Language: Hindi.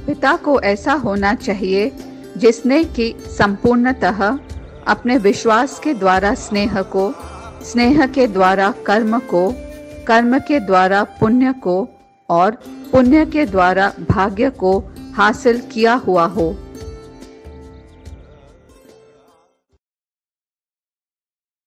पिता को ऐसा होना चाहिए जिसने कि संपूर्णतः अपने विश्वास के द्वारा स्नेह को, स्नेह के द्वारा कर्म को, कर्म के द्वारा पुण्य को और पुण्य के द्वारा भाग्य को हासिल किया हुआ हो।